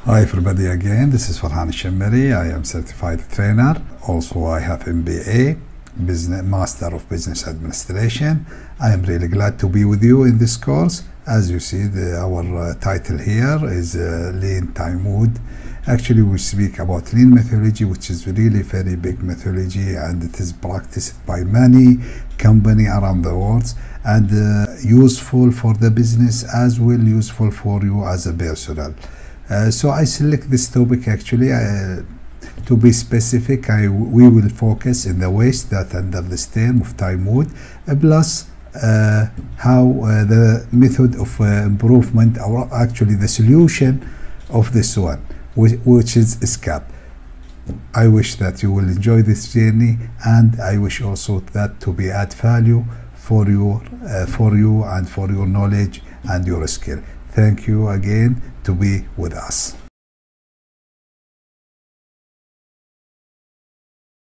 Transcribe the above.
Hi everybody again, this is Farhan Shemmeri. I am certified trainer. Also I have MBA, Master of Business Administration. I am really glad to be with you in this course. As you see, our title here is Lean Time Mood. Actually we speak about Lean methodology, which is really very big methodology, and it is practiced by many companies around the world, and useful for the business as well useful for you as a personal. So I select this topic actually to be specific. We will focus in the ways that under this term of time mood, plus how the method of improvement, or actually the solution of this one, which is SCAP. I wish that you will enjoy this journey, and I wish also that to be add value for you and for your knowledge and your skill. Thank you again to be with us.